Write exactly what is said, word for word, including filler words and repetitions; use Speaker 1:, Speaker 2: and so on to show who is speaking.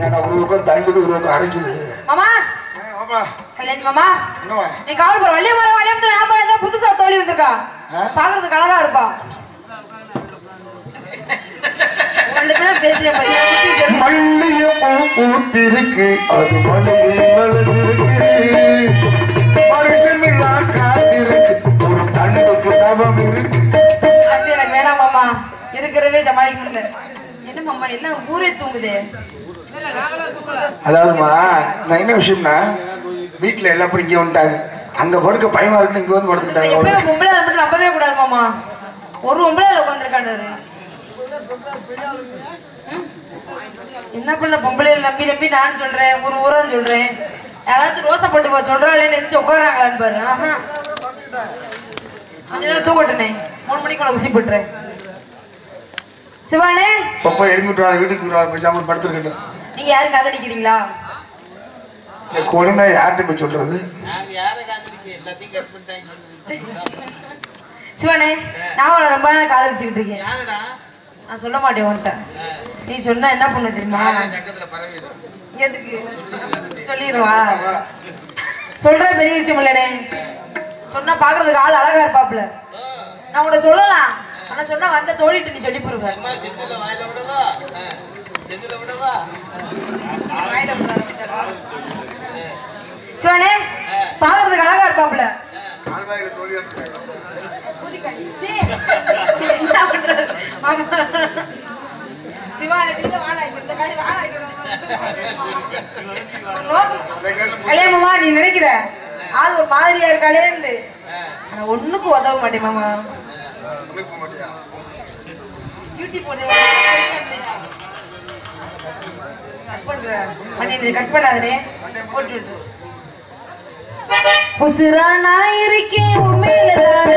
Speaker 1: ஒரு பக்கம் தள்ளுது ஒரு பக்கம் அரைக்குது.
Speaker 2: மாமா கல்யாணி மாமா நீ காவல் போற வள்ளிய போற வள்ளியம் நான் போறதா புதுசா தோழி வந்திருக்கா பாக்குறதுக்கு அழகா இருப்பா.
Speaker 1: மல்லிய பூ பூத்திருக்கு அது மலையில் மலர்ந்திருக்கு மனுஷமில்லா காத்திருக்கு ஒரு தண்டுக்கு தவம் இருக்கு.
Speaker 2: எனக்கு வேணாம் மாமா இருக்கிறவே சமாளிக்க முடியல. என்ன மாமா எல்லாம் ஊரே தூங்குதே.
Speaker 1: அதாவதுமா நான் என்ன விஷயம்னா வீட்டுல எல்லா பேரும் இங்க வந்துட்டாங்க அங்க படுக்க பயமா இருக்குன்னு இங்க வந்து படுத்துக்கிட்டாங்க.
Speaker 2: பொம்பளை மட்டும் நம்பவே கூடாது மாமா. ஒரு பொம்பளை உட்காந்துருக்காண்டாரு என்ன பண்ண பொம்பளை நம்பி நம்பி நான் சொல்றேன் ஒரு ஊரான்னு சொல்றேன். யாராச்சும் ரோசை போட்டு போ சொல்றா இல்லைன்னு எந்திரிச்சு உட்காராங்களான்னு பாரு. ஆஹா கொஞ்ச நேரம் தூங்கட்டனே மூணு மணிக்கு உனக்கு ஊசி போட்டுறேன். சிவானே
Speaker 1: பப்பா எழுந்துட்டு வீட்டுக்கு பேசாம படுத்துருக்கேன்.
Speaker 2: நீங்க யாரும் காதலிக்கிறீங்களா?
Speaker 1: இந்த கொடுமை யார்கிட்ட போய் சொல்றது?
Speaker 2: சிவானே நான் உன ரொம்ப நாள் காதலிச்சுக்கிட்டு இருக்கேன். நான் சொல்ல மாட்டேன் உன்கிட்ட. நீ சொன்னா என்ன பண்ண தெரியுமா? எதுக்கு சொல்லிடுவா? சொல்ற பெரிய விஷயம் இல்லனே. சொன்னா பாக்குறதுக்கு ஆள் அழகா இருப்பாப்ல. நான் உன்கிட்ட சொல்லலாம் ஆனா சொன்னா வந்த தோழிட்டு நீ சொல்லி போடுவ. சிவானே பாக்குறதுக்கு அழகா இருப்பாப்ல. கல்யாணமா நீ நினைக்கிற ஆள் ஒரு மாதிரியா இருக்காளேன்னு ஆனா ஒண்ணுக்கு உதவ மாட்டேன் மாமா. கட் பண்ணாதே போட்டு விட்டு உசுரா நான் இருக்கேன் உண்மையிலதானே